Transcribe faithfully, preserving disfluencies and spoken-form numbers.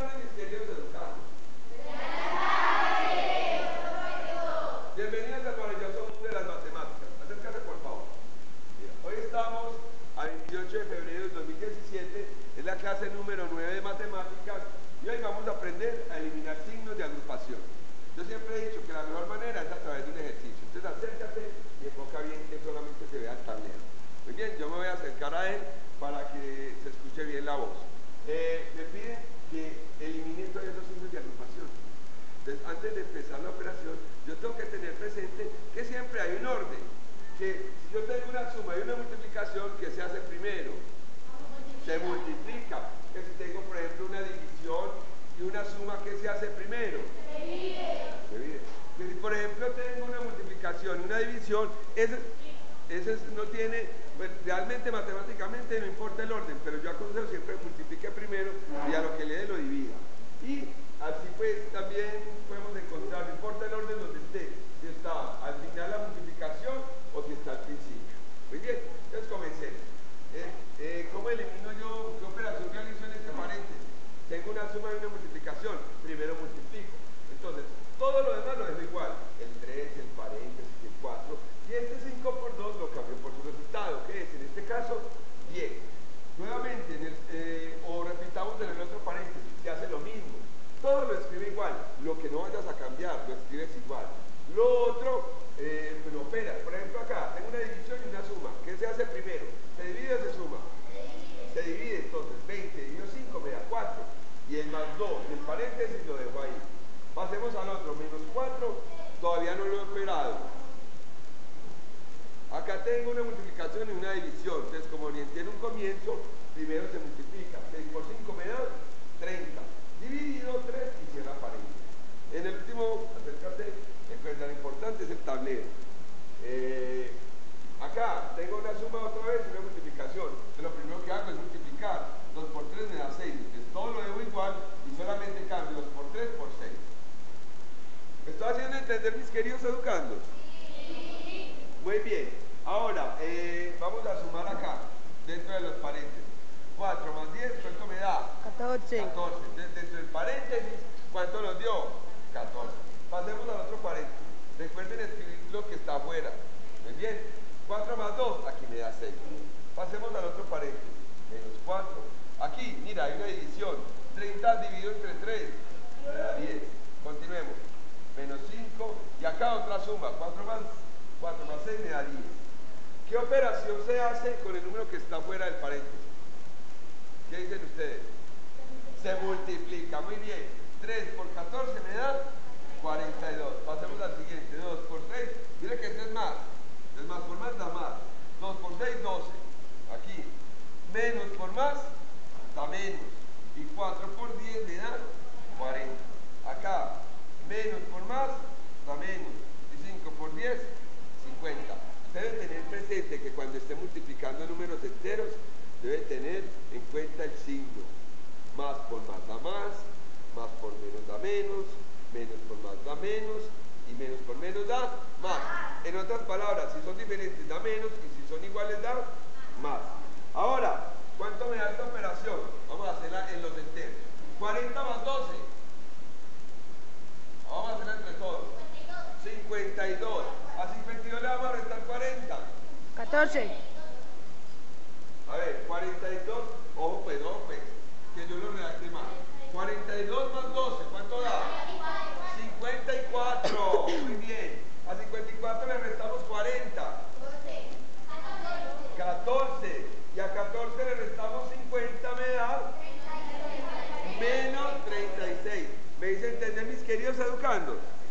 tardes, mis queridos educandos. Bienvenidos al maravilloso mundo de las matemáticas. Acércate, por favor. Mira, hoy estamos a veintiocho de febrero del dos mil diecisiete, es la clase número nueve de matemáticas y hoy vamos a aprender a eliminar signos de agrupación. Yo siempre he dicho que la mejor manera es a través de un ejercicio. Entonces acércate y enfoca bien que solamente se vea el tablero. Muy bien, yo me voy a acercar a él para que se escuche bien la voz. Eh, me piden que eliminen todos esos signos de agrupación. Entonces, antes de empezar la operación, yo tengo que tener presente que siempre hay un orden. Que si yo tengo una suma y una multiplicación, ¿qué se hace primero? Se multiplica. Que si tengo, por ejemplo, una división y una suma, ¿qué se hace primero? Se divide. Se divide. Que si, por ejemplo, tengo una multiplicación y una división, ese, ese no tiene, pues, realmente matemáticamente no importa el orden, pero yo aconsejo siempre multiplique primero y a lo que le dé lo divida. Y así pues también podemos encontrar, no importa el orden donde esté, si está al final la multiplicación o si está al principio. Muy bien, entonces comencemos. Eh, eh, ¿Cómo elimino yo, qué operación realizo en este paréntesis? Tengo una suma y una multiplicación, primero multiplico. Entonces, todo lo demás lo dejo igual, el tres, el paréntesis, el cuatro, y este cinco por dos lo cambio por su resultado, que es en este caso diez. Nuevamente, en el, eh, o repitamos en el otro paréntesis, se hace lo mismo. Todo lo escribe igual, lo que no vayas a cambiar, lo escribes igual. Lo otro, eh, pues lo operas. Por ejemplo, acá tengo una división y una suma. ¿Qué se hace primero? ¿Se divide o se suma? Se divide, entonces veinte dividido cinco me da cuatro. Y el más dos, el paréntesis lo dejo ahí. Pasemos al otro, menos cuatro, todavía no lo he operado. Acá tengo una multiplicación y una división. Entonces, como orienté en un comienzo, primero se multiplica. seis por cinco me da treinta. Dividido tres y cierra paréntesis. En el último, acércate, recuerda, lo importante es el tablero. Eh, acá tengo una suma otra vez y una multiplicación. Entonces, lo primero que hago es multiplicar. dos por tres me da seis. Entonces todo lo debo igual y solamente cambio dos por tres por seis. ¿Me estoy haciendo entender, mis queridos educandos? Sí. Muy bien. Ahora, eh, vamos a sumar acá, dentro de los paréntesis. cuatro más diez, ¿cuánto me da? catorce. catorce. Entonces, dentro del paréntesis, ¿cuánto nos dio? catorce. Pasemos al otro paréntesis. Recuerden escribir lo que está afuera. Muy bien. cuatro más dos, aquí me da seis. Pasemos al otro paréntesis. Menos cuatro. Aquí, mira, hay una división. treinta dividido entre tres, me da diez. Continuemos. Menos cinco. Y acá otra suma. cuatro más seis me da diez. ¿Qué operación se hace con el número que está fuera del paréntesis? ¿Qué dicen ustedes? Se multiplica, muy bien. tres por catorce me da cuarenta y dos. Pasemos al siguiente. dos por tres, mire que este es más. Es más por más da más. dos por seis, doce. Aquí. Menos por más da menos. Y cuatro por diez me da cuarenta. Acá. Menos por más da menos. Y cinco por diez, cincuenta. Debe tener presente que cuando esté multiplicando números enteros, debe tener en cuenta el signo. Más por más da más, más por menos da menos, menos por más da menos, y menos por menos da más. En otras palabras, si son diferentes da menos, y si son iguales da más. Ahora, ¿cuánto me da esta operación? Vamos a hacerla en los enteros. cuarenta más doce. Vamos a hacerla entre todos. cincuenta y dos. A cincuenta y dos le vamos a restar cuarenta. catorce. A ver, cuarenta y dos, ojo pues, ojo pues, que yo lo redacté mal. cuarenta y dos más doce, ¿cuánto da? cincuenta y cuatro, muy bien. A cincuenta y cuatro le restamos cuarenta. catorce. Y a catorce le restamos cincuenta, me da menos treinta y seis. ¿Me dice entender, mis queridos educandos?